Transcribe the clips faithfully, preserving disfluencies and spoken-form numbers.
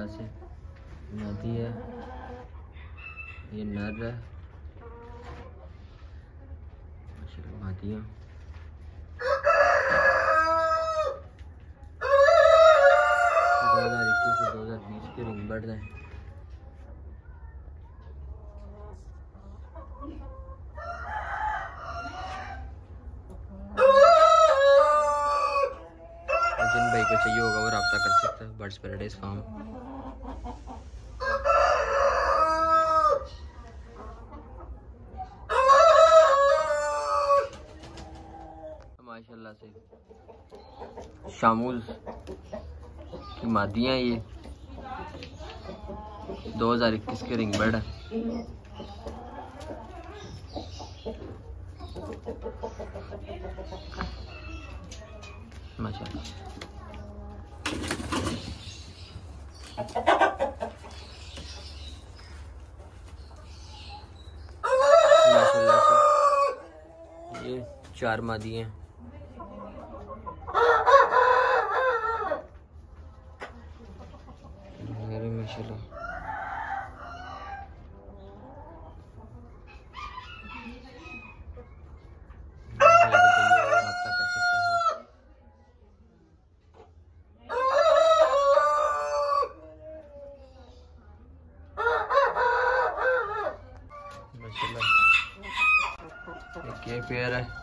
माशाल्लाह से मादी है, ये नर है माशाल्लाह। मादियाँ दो हज़ार इक्कीस से दो हज़ार बीस के रिंग बर्ड है। जिन भाई को चाहिए होगा वो रब्ता कर सकता है बर्ड्स पैराडाइज फार्म। माशाल्लाह से शामूज की मादियाँ ये दो हज़ार इक्कीस के रिंग बर्ड है। माशाल्लाह माशाल्लाह से ये चार मादी हैं। माशाल्लाह एक ये पेयर है।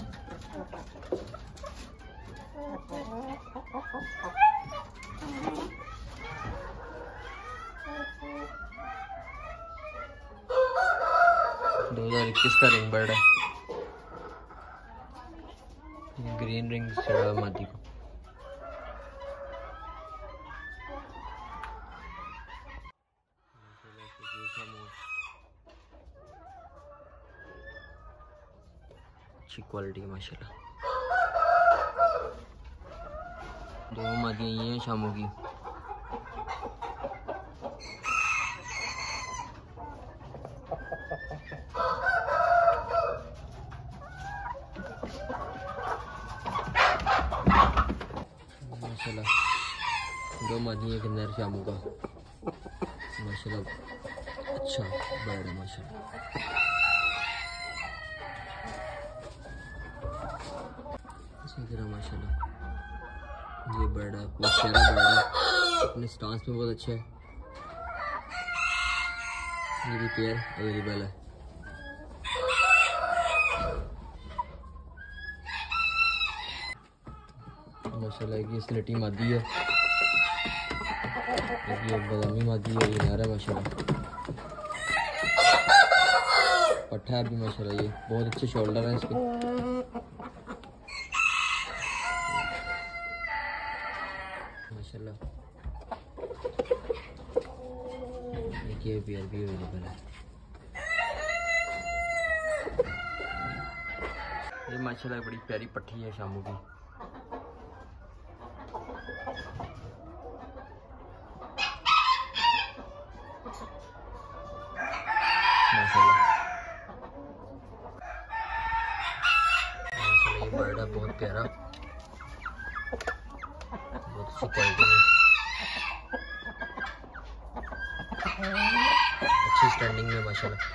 दो हज़ार इक्कीस का रिंग बर्ड है, ग्रीन रिंग चढ़ा मादी को। अच्छी क्वालिटी है माशाल्लाह। दो मादियाँ ये हैं शामों की। माशाल्लाह दो मादियाँ के नर शामों का माशाल्लाह अच्छा बर्ड है माशाल्लाह। इसी तरह माशाल्लाह ये बर्ड है, बहुत प्यारा बर्ड है, अपने स्टांस में बहुत अच्छा है। ये भी पेयर अवेलेबल है। माशाल्लाह ये स्लेटी मादी है, ये बादामी मादी है, ये नर है माशाल्लाह। पट्ठा है भी माशाल्लाह, ये बहुत अच्छे शोल्डर हैं इसके माशाल्लाह। ये पेयर भी अवेलेबल है। ये माशाल्लाह बड़ी प्यारी पट्टी है शामू की। माशाल्लाह माशाल्लाह ये बर्ड है बहुत प्यारा, बहुत अच्छी क्वालिटी में, अच्छी स्टैंडिंग में माशाल्लाह।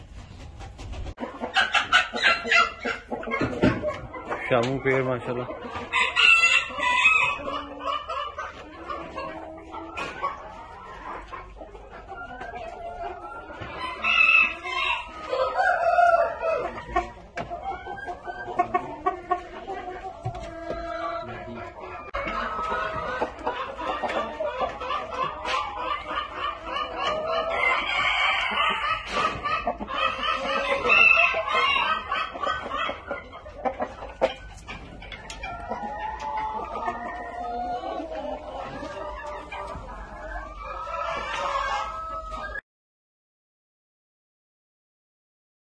शामू पेड़ माशाल्लाह।